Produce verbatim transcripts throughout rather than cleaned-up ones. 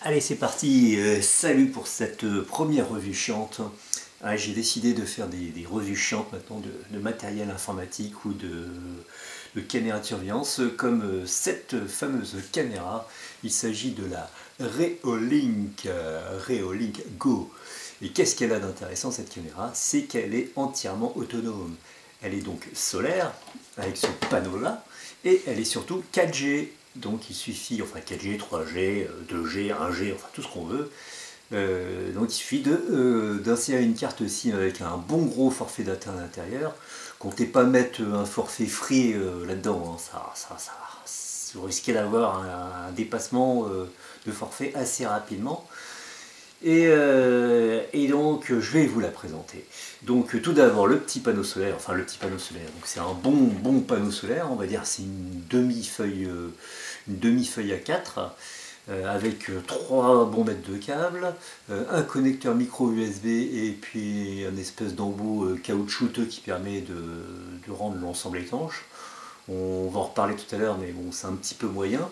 Allez, c'est parti. Euh, salut pour cette euh, première revue chiante. Ah, j'ai décidé de faire des, des revues chiantes maintenant de, de matériel informatique ou de, de caméra de surveillance, comme euh, cette fameuse caméra. Il s'agit de la Reolink, euh, Reolink Go. Et qu'est-ce qu'elle a d'intéressant cette caméra? C'est qu'elle est entièrement autonome. Elle est donc solaire, avec ce panneau-là, et elle est surtout quatre G. Donc il suffit, enfin quatre G, trois G, deux G, un G, enfin tout ce qu'on veut. Euh, donc il suffit de, euh, d'insérer une carte SIM avec un bon gros forfait data à l'intérieur. Comptez pas mettre un forfait free euh, là-dedans, hein. ça, ça, ça, ça, vous risquez d'avoir un, un dépassement euh, de forfait assez rapidement. Et, euh, et donc je vais vous la présenter. Donc tout d'abord le petit panneau solaire, enfin le petit panneau solaire, donc c'est un bon bon panneau solaire, on va dire c'est une demi-feuille euh, une demi-feuille à quatre euh, avec euh, trois bons mètres de câble, euh, un connecteur micro U S B et puis un espèce d'embout euh, caoutchouteux qui permet de, de rendre l'ensemble étanche. On va en reparler tout à l'heure, mais bon c'est un petit peu moyen.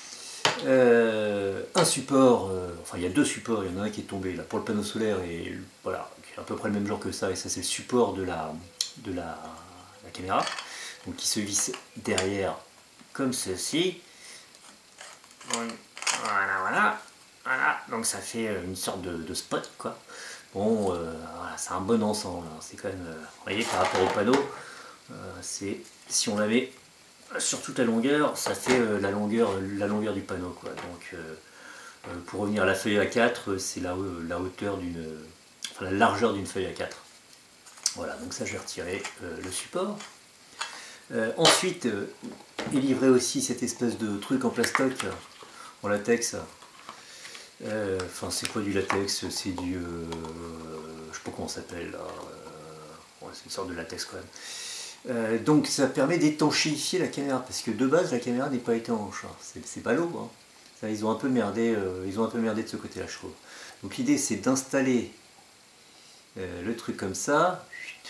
Euh, un support, euh, enfin il y a deux supports, il y en a un qui est tombé là pour le panneau solaire et voilà, qui est à peu près le même genre que ça, et ça c'est le support de la, de la, la caméra, donc qui se visse derrière comme ceci. Voilà, voilà, voilà, donc ça fait une sorte de, de spot quoi. Bon, euh, voilà, c'est un bon ensemble, hein. C'est quand même, euh, vous voyez par rapport au panneau, euh, c'est si on l'avait sur toute la longueur, ça fait euh, la, longueur, la longueur du panneau quoi. Donc euh, euh, pour revenir à la feuille A quatre, c'est la, la hauteur d'une, enfin la largeur d'une feuille A quatre. Voilà, donc ça je vais retirer euh, le support. Euh, ensuite euh, est livré aussi cette espèce de truc en plastoc, en latex. Euh, enfin c'est quoi du latex? C'est du, euh, je sais pas comment ça s'appelle là. Euh, ouais, c'est une sorte de latex quand même. Euh, donc ça permet d'étanchéifier la caméra, parce que de base la caméra n'est pas étanche, c'est pas l'eau, hein. Ça, ils ont un peu merdé, euh, ils ont un peu merdé de ce côté-là, je trouve. Donc l'idée c'est d'installer euh, le truc comme ça,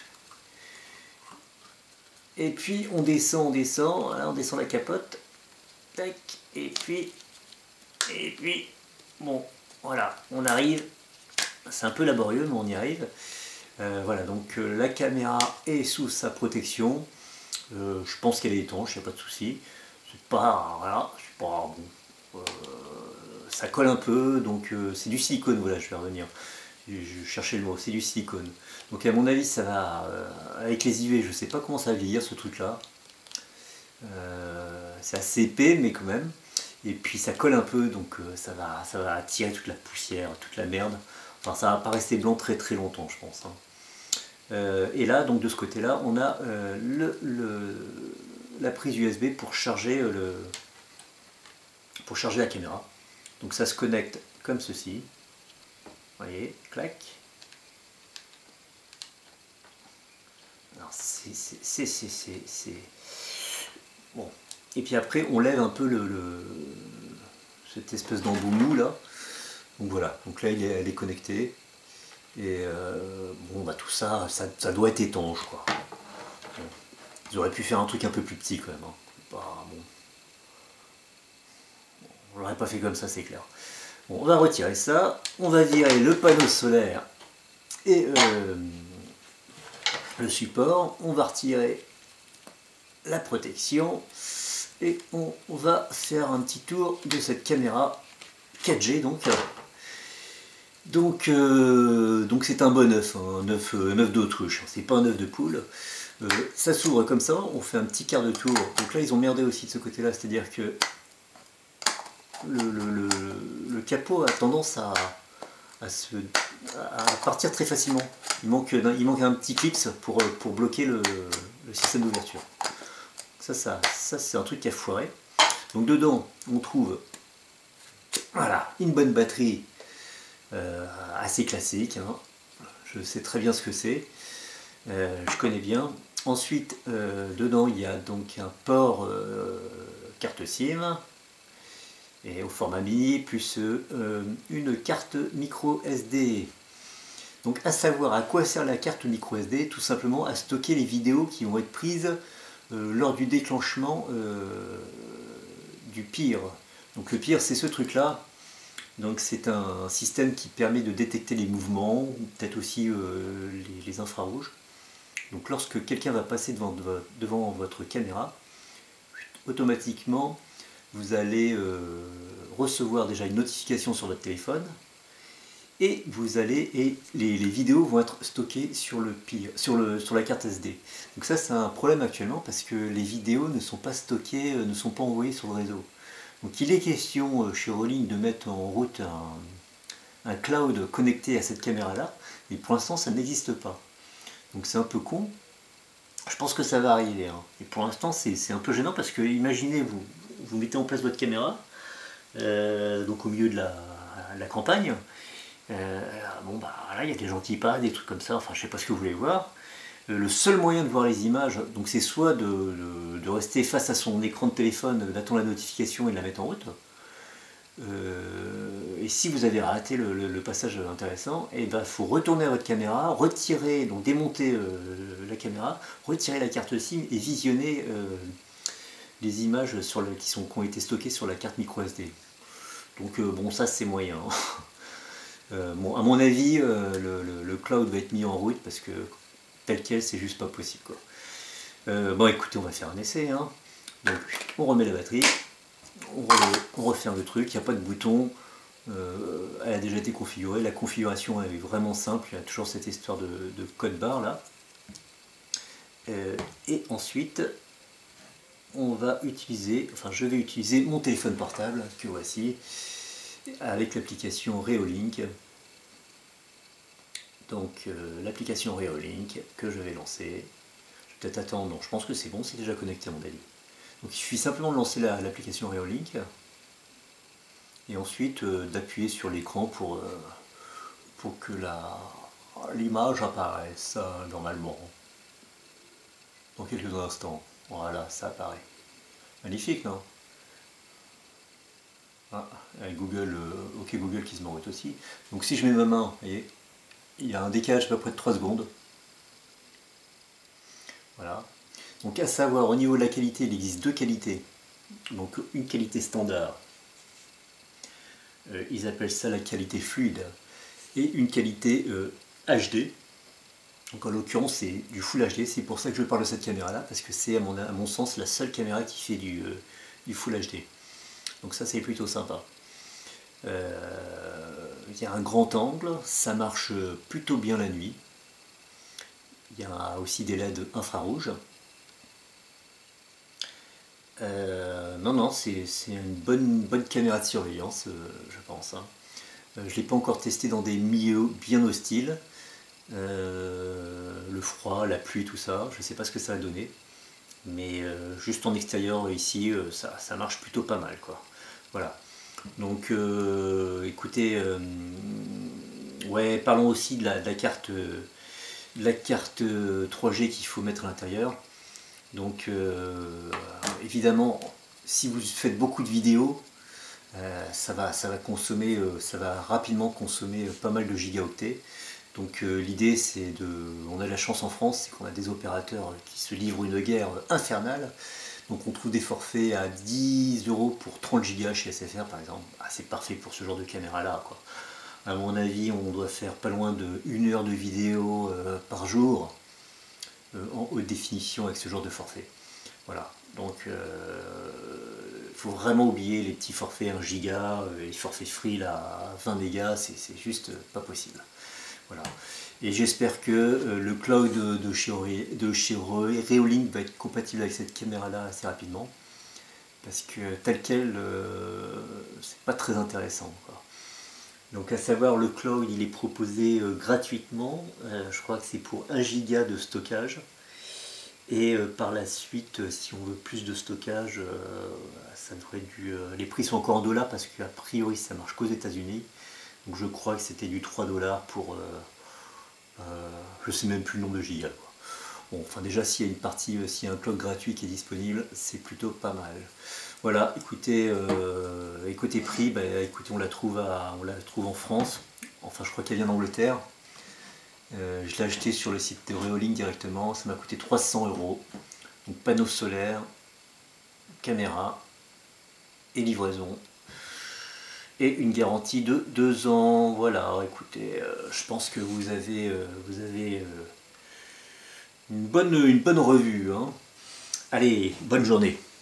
et puis on descend, on descend, voilà, on descend la capote, tac, et puis, et puis, bon, voilà, on arrive, c'est un peu laborieux mais on y arrive. Euh, voilà, donc euh, la caméra est sous sa protection. Euh, je pense qu'elle est étanche, il n'y a pas de souci. C'est pas, voilà, c'est pas bon. Euh, ça colle un peu, donc euh, c'est du silicone. Voilà, je vais revenir. Je, je cherchais le mot, c'est du silicone. Donc à mon avis, ça va euh, avec les I V. Je sais pas comment ça va vieillir ce truc-là. Euh, c'est assez épais, mais quand même. Et puis ça colle un peu, donc euh, ça va, ça va attirer toute la poussière, toute la merde. Enfin, ça va pas rester blanc très très longtemps, je pense, hein. Euh, et là, donc de ce côté-là, on a euh, le, le, la prise U S B pour charger, euh, le, pour charger la caméra. Donc ça se connecte comme ceci. Vous voyez, clac. Alors c'est... Bon. Et puis après, on lève un peu le, le cette espèce d'embout mou là. Donc voilà, donc là, il est, elle est connectée. Et euh, bon, bah tout ça, ça, ça doit être étanche, quoi. Bon. Ils auraient pu faire un truc un peu plus petit, quand même, hein. Bah, bon. Bon, on l'aurait pas fait comme ça, c'est clair. Bon, on va retirer ça. On va virer le panneau solaire et euh, le support. On va retirer la protection. Et on, on va faire un petit tour de cette caméra quatre G, donc. Donc euh, donc c'est un bon œuf, hein, un œuf, un œuf d'autruche, c'est pas un œuf de poule. Euh, ça s'ouvre comme ça, on fait un petit quart de tour. Donc là ils ont merdé aussi de ce côté-là, c'est-à-dire que le, le, le, le capot a tendance à, à, se, à partir très facilement. Il manque, il manque un petit clip pour, pour bloquer le, le système d'ouverture. Ça, ça, ça c'est un truc qui a foiré. Donc dedans on trouve voilà, une bonne batterie. Euh, assez classique, hein. Je sais très bien ce que c'est, euh, je connais bien. Ensuite, euh, dedans il y a donc un port euh, carte SIM et au format mini, plus euh, une carte micro S D. Donc à savoir à quoi sert la carte micro S D, tout simplement à stocker les vidéos qui vont être prises euh, lors du déclenchement euh, du pire. Donc le pire c'est ce truc là. Donc c'est un système qui permet de détecter les mouvements, peut-être aussi euh, les, les infrarouges. Donc lorsque quelqu'un va passer devant, devant votre caméra, automatiquement vous allez euh, recevoir déjà une notification sur votre téléphone, et vous allez et les, les vidéos vont être stockées sur, le, sur, le, sur la carte S D. Donc ça c'est un problème actuellement parce que les vidéos ne sont pas stockées, ne sont pas envoyées sur le réseau. Donc il est question chez Reolink de mettre en route un, un cloud connecté à cette caméra là, mais pour l'instant ça n'existe pas. Donc c'est un peu con. Je pense que ça va arriver, hein. Et pour l'instant c'est un peu gênant parce que imaginez vous, vous mettez en place votre caméra, euh, donc au milieu de la, la campagne. Euh, bon bah là il y a des gens qui passent, des trucs comme ça, enfin je sais pas ce que vous voulez voir. Euh, le seul moyen de voir les images, donc c'est soit de, de, de rester face à son écran de téléphone, d'attendre la notification et de la mettre en route. Euh, et si vous avez raté le, le, le passage intéressant, et ben faut retourner à votre caméra, retirer, donc démonter euh, la caméra, retirer la carte SIM et visionner euh, les images sur le, qui, sont, qui ont été stockées sur la carte micro S D. Donc euh, bon ça c'est moyen. Euh, bon, à mon avis, euh, le, le, le cloud va être mis en route parce que tel quel, c'est juste pas possible, quoi. Euh, bon, écoutez, on va faire un essai. Hein. Donc, on remet la batterie, on, re, on referme le truc, il n'y a pas de bouton, euh, elle a déjà été configurée. La configuration est vraiment simple, il y a toujours cette histoire de, de code barre là. Euh, et ensuite, on va utiliser, enfin, je vais utiliser mon téléphone portable que voici, avec l'application Reolink. Donc euh, l'application Reolink que je vais lancer. Je vais peut-être attendre, non je pense que c'est bon, c'est déjà connecté à mon avis. Donc il suffit simplement de lancer l'application Reolink et ensuite euh, d'appuyer sur l'écran pour, euh, pour que l'image apparaisse euh, normalement. Dans quelques instants. Voilà, ça apparaît. Magnifique, non? Ah, avec Google, euh, OK Google qui se met en route aussi. Donc si je mets ma main, vous voyez, il y a un décalage à peu près de trois secondes. Voilà. Donc à savoir, au niveau de la qualité, il existe deux qualités. Donc une qualité standard, euh, ils appellent ça la qualité fluide, et une qualité euh, H D. Donc en l'occurrence c'est du Full H D, c'est pour ça que je parle de cette caméra là, parce que c'est à mon, à mon sens la seule caméra qui fait du, euh, du Full H D. Donc ça c'est plutôt sympa. Euh, il y a un grand angle, ça marche plutôt bien la nuit. Il y a aussi des L E D infrarouges. Euh, non, non, c'est une bonne, bonne caméra de surveillance, euh, je pense. Hein. Euh, je ne l'ai pas encore testé dans des milieux bien hostiles. Euh, le froid, la pluie, tout ça, je ne sais pas ce que ça va donner. Mais euh, juste en extérieur, ici, euh, ça, ça marche plutôt pas mal, quoi. Voilà. Donc, euh, écoutez, euh, ouais, parlons aussi de la, de la carte, de la carte trois G qu'il faut mettre à l'intérieur. Donc euh, évidemment, si vous faites beaucoup de vidéos, euh, ça, va, ça, va consommer, euh, ça va rapidement consommer pas mal de gigaoctets. Donc euh, l'idée c'est de... On a de la chance en France, c'est qu'on a des opérateurs qui se livrent une guerre infernale. Donc on trouve des forfaits à dix euros pour trente gigas chez S F R par exemple. Ah, c'est parfait pour ce genre de caméra là, quoi. À mon avis, on doit faire pas loin de une heure de vidéo euh, par jour. En haute définition avec ce genre de forfait. Voilà, donc il euh, faut vraiment oublier les petits forfaits un giga, les forfaits free là, à vingt mégas, c'est juste pas possible. Voilà. Et j'espère que euh, le cloud de, de, chez, de chez Reolink va être compatible avec cette caméra là assez rapidement, parce que tel quel, euh, c'est pas très intéressant, quoi. Donc à savoir, le cloud il est proposé euh, gratuitement, euh, je crois que c'est pour un giga de stockage, et euh, par la suite euh, si on veut plus de stockage, euh, ça devrait du, euh, les prix sont encore en dollars parce qu'a priori ça marche qu'aux États-Unis, donc je crois que c'était du trois dollars pour, euh, euh, je sais même plus le nombre de gigas, quoi. Bon, enfin déjà s'il y a une partie, euh, s'il y a un cloud gratuit qui est disponible, c'est plutôt pas mal. Voilà, écoutez, euh, écoutez prix, bah, écoutez, on la trouve à, on la trouve en France. Enfin, je crois qu'elle vient d'Angleterre. Euh, je l'ai acheté sur le site de Reolink directement. Ça m'a coûté trois cents euros. Donc panneau solaire, caméra et livraison. et une garantie de deux ans. Voilà, écoutez, euh, je pense que vous avez, euh, vous avez euh, une, bonne, une bonne revue, hein. Allez, bonne journée.